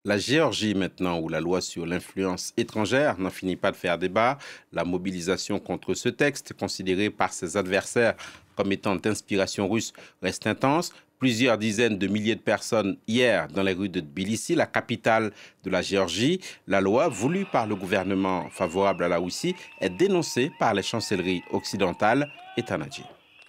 La Géorgie maintenant, où la loi sur l'influence étrangère n'en finit pas de faire débat, la mobilisation contre ce texte, considéré par ses adversaires comme étant d'inspiration russe, reste intense. Plusieurs dizaines de milliers de personnes hier dans les rues de Tbilissi, la capitale de la Géorgie. La loi voulue par le gouvernement favorable à la Russie est dénoncée par les chancelleries occidentales et Tanadji.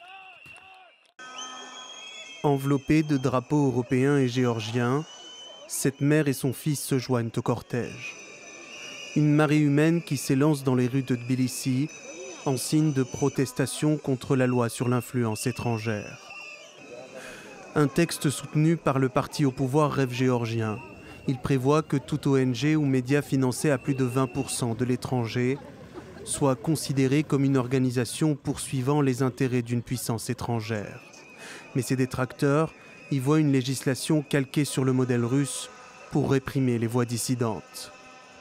Enveloppés de drapeaux européens et géorgiens, cette mère et son fils se joignent au cortège. Une marée humaine qui s'élance dans les rues de Tbilissi en signe de protestation contre la loi sur l'influence étrangère. Un texte soutenu par le parti au pouvoir Rêve géorgien. Il prévoit que toute ONG ou média financé à plus de 20% de l'étranger soit considéré comme une organisation poursuivant les intérêts d'une puissance étrangère. Mais ses détracteurs y voient une législation calquée sur le modèle russe pour réprimer les voix dissidentes.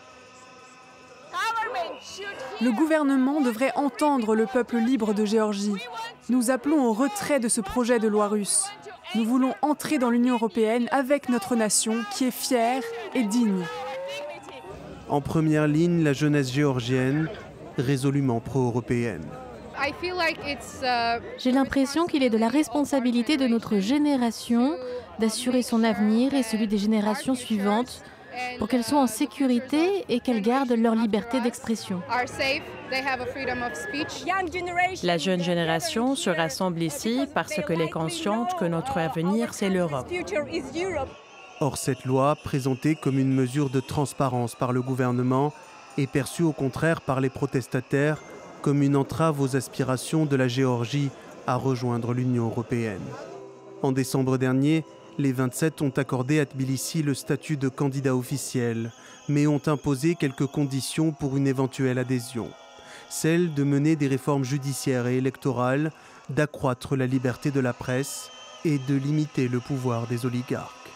Le gouvernement devrait entendre le peuple libre de Géorgie. Nous appelons au retrait de ce projet de loi russe. Nous voulons entrer dans l'Union européenne avec notre nation qui est fière et digne. En première ligne, la jeunesse géorgienne, résolument pro-européenne. J'ai l'impression qu'il est de la responsabilité de notre génération d'assurer son avenir et celui des générations suivantes pour qu'elles soient en sécurité et qu'elles gardent leur liberté d'expression. La jeune génération se rassemble ici parce qu'elle est consciente que notre avenir, c'est l'Europe. Or, cette loi, présentée comme une mesure de transparence par le gouvernement, est perçue au contraire par les protestataires comme une entrave aux aspirations de la Géorgie à rejoindre l'Union européenne. En décembre dernier, les 27 ont accordé à Tbilissi le statut de candidat officiel, mais ont imposé quelques conditions pour une éventuelle adhésion. Celle de mener des réformes judiciaires et électorales, d'accroître la liberté de la presse et de limiter le pouvoir des oligarques.